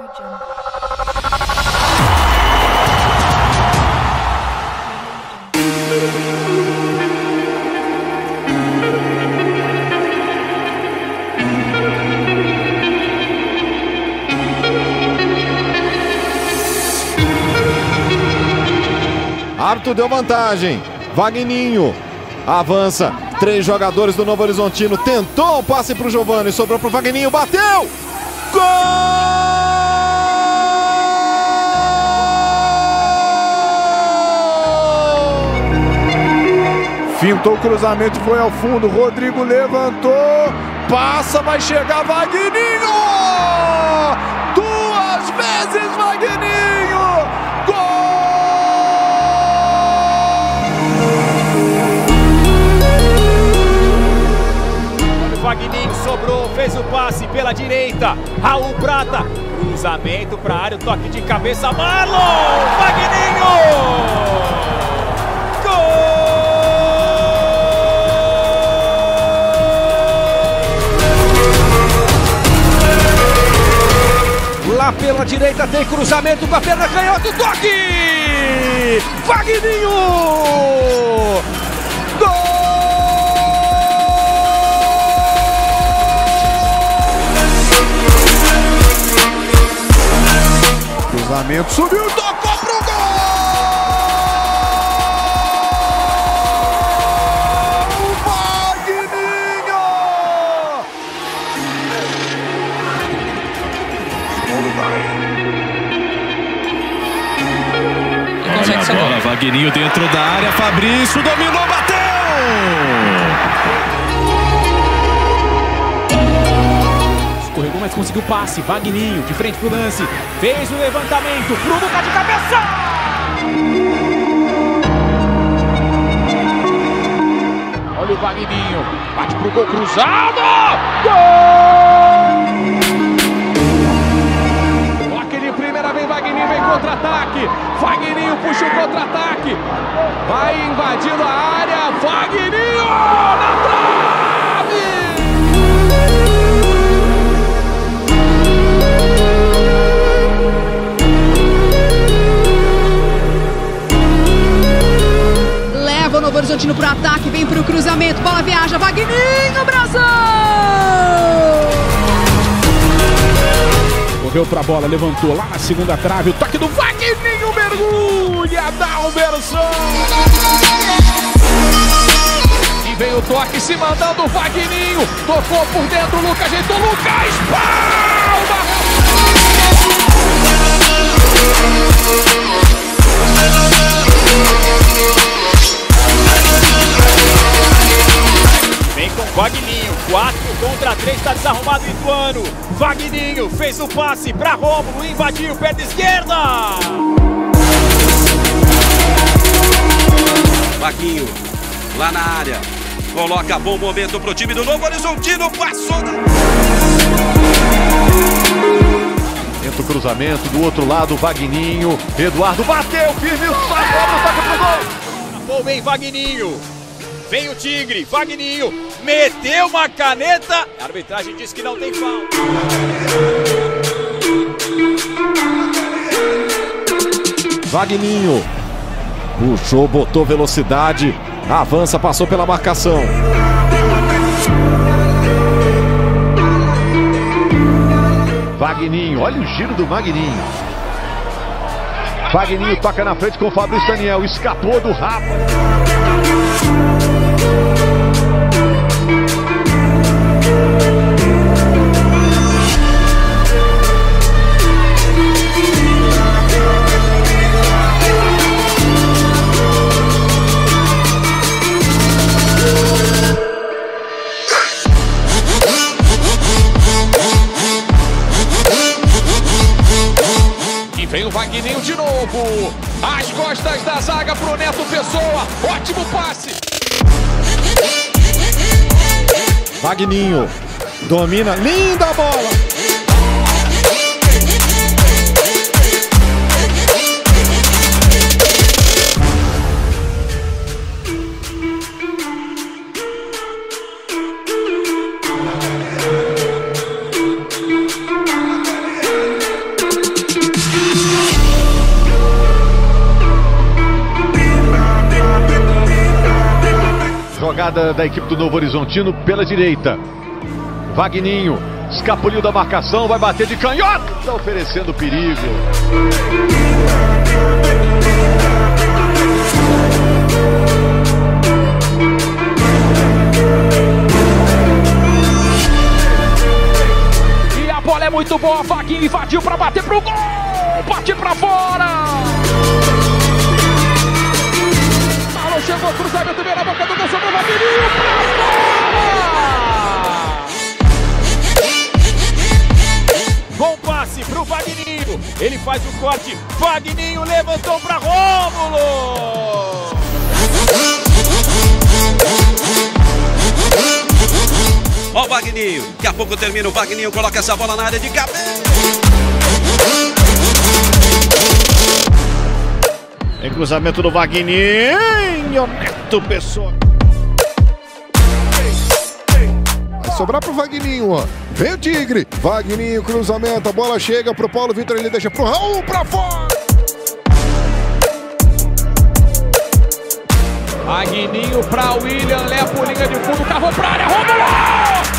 Árbitro deu vantagem. Vagninho avança. 3 jogadores do Novo Horizontino. Tentou o passe para o Giovani. Sobrou para o Vagninho. Bateu! Gol! Fintou o cruzamento, foi ao fundo. Rodrigo levantou. Passa, vai chegar Vagninho! 2 vezes Vagninho! Gol! Vagninho sobrou, fez o passe pela direita. Raul Prata, cruzamento para a área, o toque de cabeça. Marlon! Vagninho! Gol! Lá pela direita tem cruzamento com a perna canhota, toque! Vagninho! Gol! Cruzamento, subiu, tocou pro gol! Vagninho! Olha a bola, Vagninho dentro da área, Fabrício dominou, bateu! Escorregou, mas conseguiu o passe. Vagninho de frente pro lance. Fez o levantamento pro Lucas de cabeça! Olha o Vagninho. Bate pro gol cruzado! Gol! Toque de primeira, vem Vagninho, vem contra-ataque. Vagninho puxa o contra-ataque. Vai invadindo a área. Vagninho na trave! Leva o Novo Horizontino pro ataque, vem pro cruzamento, bola viaja, Vagninho, Brasil! Correu pra bola, levantou lá na segunda trave, o toque do Vagninho, mergulha, dá um versão! E vem o toque, se mandando o Vagninho, tocou por dentro, Lucas ajeitou, Lucas, palma! Vem com Vagninho, 4 contra 3, está desarrumado o Ituano. Vagninho fez o passe para Rômulo, invadiu, perna esquerda. Vaguinho, lá na área, coloca bom momento pro time do Novo Horizontino, passou da... Tenta o cruzamento, do outro lado, Vagninho. Eduardo bateu, firme, sai, cobra, toca pro gol. Pô, vem Vagninho. Vem o Tigre, Vagninho, meteu uma caneta, a arbitragem diz que não tem falta. Vagninho puxou, botou velocidade, avança, passou pela marcação. Vagninho, olha o giro do Vagninho. Vagninho toca na frente com o Fabrício Daniel, escapou do Rafa. Vem o Vagninho de novo, às costas da zaga pro Neto Pessoa, ótimo passe. Vagninho domina, linda bola. jogada da equipe do Novo Horizontino pela direita. Vagninho escapuliu da marcação, vai bater de canhota, está oferecendo perigo. E a bola é muito boa, Vaguinho invadiu para bater pro gol, bate para fora. Alô, chegou, cruzamento, veio na boca do gol, sobrou Vagninho pra fora. Bom passe pro Vagninho, ele faz o corte, Vagninho levantou para Rômulo. Ó o Vagninho, daqui a pouco termina o Vagninho, coloca essa bola na área de cabeça. Em cruzamento do Vagninho, Neto Pessoa. Vai sobrar pro Vagninho, ó. Vem o Tigre. Vagninho, cruzamento, a bola chega pro Paulo Vitor, ele deixa pro Raul pra fora. Vagninho pra William, Lepo, linha de fundo, cavou pra área, Rômulo!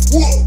Whoa.